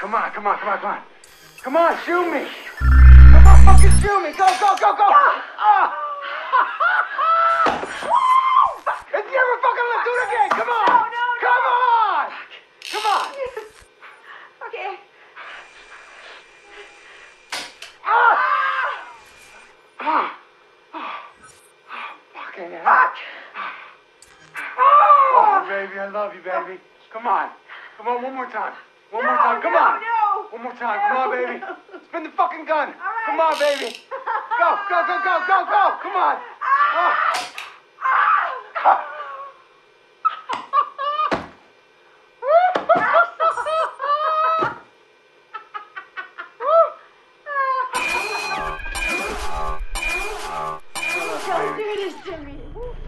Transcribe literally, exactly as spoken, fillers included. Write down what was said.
come on, come on, come on, come on. Come on, shoot me. Come on, fucking shoot me. Go, go, go, go. Ah. If you ever fucking let's do it again, come on. No, no, no. Come on. Come on. Okay. Ah. Ah. Oh, fucking hell. Fuck. Oh, baby, I love you, baby. Come on. Come on, one more time. One No, more time. Come no, on. no. One more time. No, Come on, baby. no. Spin the fucking gun. right. Come on, baby. Go, go, go, go, go, go. Come on. Oh. Ah. Don't do this to me.